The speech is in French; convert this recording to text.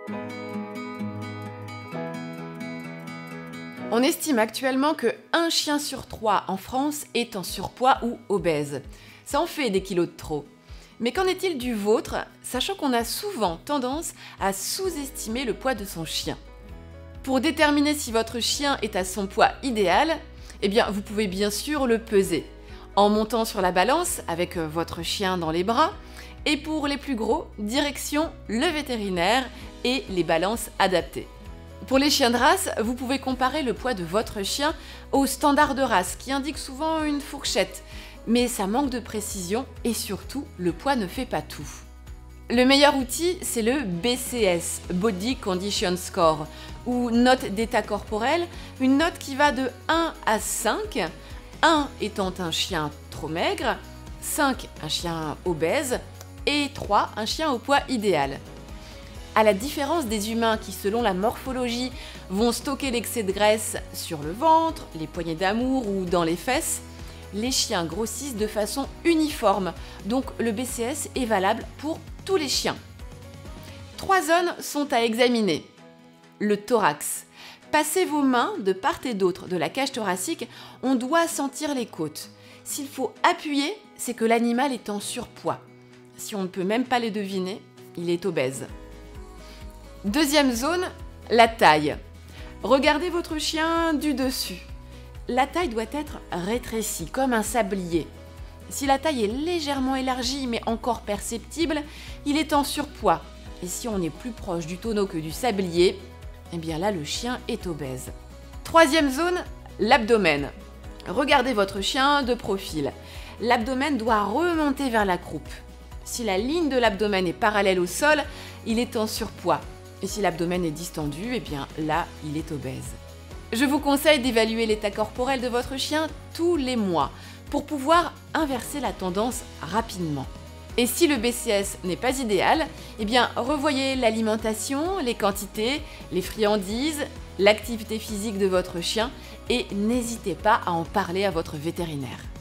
On estime actuellement que 1 chien sur 3 en France est en surpoids ou obèse. Ça en fait des kilos de trop. Mais qu'en est-il du vôtre, sachant qu'on a souvent tendance à sous-estimer le poids de son chien? Pour déterminer si votre chien est à son poids idéal, eh bien, vous pouvez bien sûr le peser, en montant sur la balance avec votre chien dans les bras, et pour les plus gros, direction le vétérinaire et les balances adaptées. Pour les chiens de race, vous pouvez comparer le poids de votre chien au standard de race qui indique souvent une fourchette, mais ça manque de précision et surtout, le poids ne fait pas tout. Le meilleur outil, c'est le BCS, Body Condition Score, ou note d'état corporel, une note qui va de 1 à 5, 1 étant un chien trop maigre, 5 un chien obèse et 3 un chien au poids idéal. À la différence des humains qui, selon la morphologie, vont stocker l'excès de graisse sur le ventre, les poignées d'amour ou dans les fesses, les chiens grossissent de façon uniforme, donc le BCS est valable pour tous les chiens. 3 zones sont à examiner. Le thorax. Passez vos mains de part et d'autre de la cage thoracique, on doit sentir les côtes. S'il faut appuyer, c'est que l'animal est en surpoids. Si on ne peut même pas les deviner, il est obèse. Deuxième zone, la taille. Regardez votre chien du dessus. La taille doit être rétrécie, comme un sablier. Si la taille est légèrement élargie mais encore perceptible, il est en surpoids. Et si on est plus proche du tonneau que du sablier, eh bien là le chien est obèse. Troisième zone, l'abdomen. Regardez votre chien de profil. L'abdomen doit remonter vers la croupe. Si la ligne de l'abdomen est parallèle au sol, il est en surpoids. Et si l'abdomen est distendu, eh bien là, il est obèse. Je vous conseille d'évaluer l'état corporel de votre chien tous les mois pour pouvoir inverser la tendance rapidement. Et si le BCS n'est pas idéal, eh bien revoyez l'alimentation, les quantités, les friandises, l'activité physique de votre chien et n'hésitez pas à en parler à votre vétérinaire.